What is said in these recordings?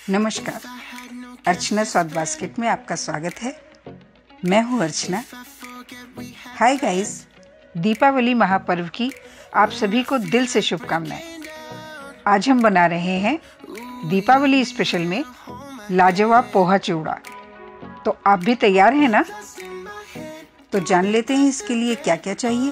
नमस्कार, अर्चना स्वाद बास्केट में आपका स्वागत है। मैं हूँ अर्चना। हाय गाइस, दीपावली महापर्व की आप सभी को दिल से शुभकामनाएं। आज हम बना रहे हैं दीपावली स्पेशल में लाजवाब पोहा चिवड़ा। तो आप भी तैयार हैं ना? तो जान लेते हैं इसके लिए क्या क्या चाहिए।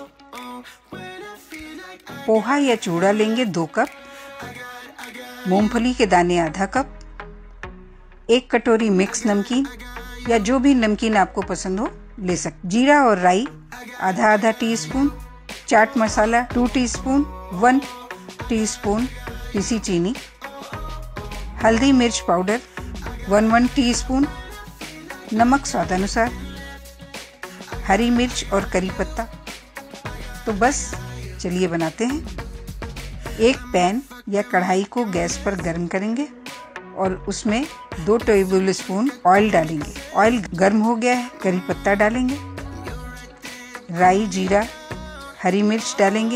पोहा या चिवड़ा लेंगे 2 कप, मूंगफली के दाने आधा कप, 1 कटोरी मिक्स नमकीन या जो भी नमकीन आपको पसंद हो ले सकते। जीरा और राई आधा आधा टीस्पून, चाट मसाला 2 टीस्पून, 1 टीस्पून पीसी चीनी, हल्दी मिर्च पाउडर 1 टीस्पून, नमक स्वादानुसार, हरी मिर्च और करी पत्ता। तो बस चलिए बनाते हैं। एक पैन या कढ़ाई को गैस पर गर्म करेंगे और उसमें 2 टेबल स्पून ऑयल डालेंगे। ऑयल गर्म हो गया है, करी पत्ता डालेंगे, राई जीरा हरी मिर्च डालेंगे,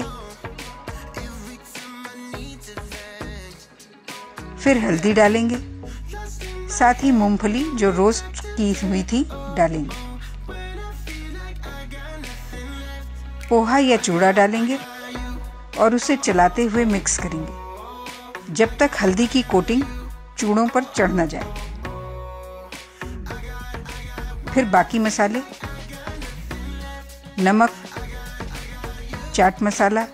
फिर हल्दी डालेंगे, साथ ही मूंगफली जो रोस्ट की हुई थी डालेंगे। पोहा या चूड़ा डालेंगे और उसे चलाते हुए मिक्स करेंगे जब तक हल्दी की कोटिंग चूड़ों पर चढ़ न जाए। फिर बाकी मसाले नमक, चाट मसाला,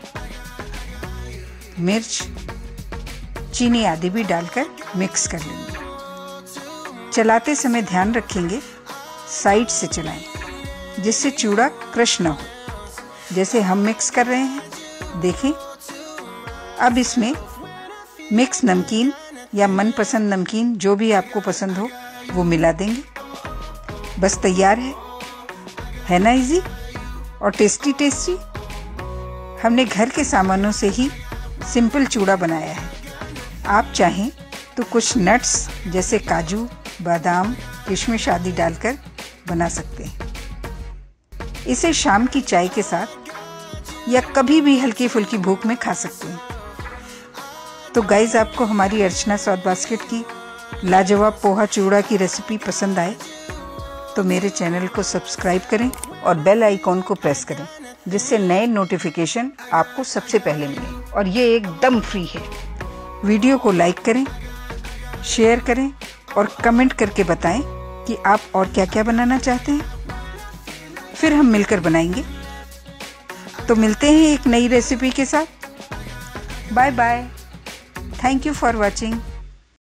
मिर्च, चीनी आदि भी डालकर मिक्स कर लेंगे। चलाते समय ध्यान रखेंगे साइड से चलाएं जिससे चूड़ा क्रश न हो, जैसे हम मिक्स कर रहे हैं। देखें, अब इसमें मिक्स नमकीन या मनपसंद नमकीन जो भी आपको पसंद हो वो मिला देंगे। बस तैयार है ना? इजी और टेस्टी टेस्टी। हमने घर के सामानों से ही सिंपल चूड़ा बनाया है। आप चाहें तो कुछ नट्स जैसे काजू, बादाम, किशमिश आदि डालकर बना सकते हैं। इसे शाम की चाय के साथ या कभी भी हल्की फुल्की भूख में खा सकते हैं। तो गाइज, आपको हमारी अर्चना स्वाद बास्केट की लाजवाब पोहा चिवड़ा की रेसिपी पसंद आए तो मेरे चैनल को सब्सक्राइब करें और बेल आइकॉन को प्रेस करें जिससे नए नोटिफिकेशन आपको सबसे पहले मिले। और ये एकदम फ्री है। वीडियो को लाइक करें, शेयर करें और कमेंट करके बताएं कि आप और क्या क्या बनाना चाहते हैं। फिर हम मिलकर बनाएंगे। तो मिलते हैं एक नई रेसिपी के साथ। Bye bye. Thank you for watching.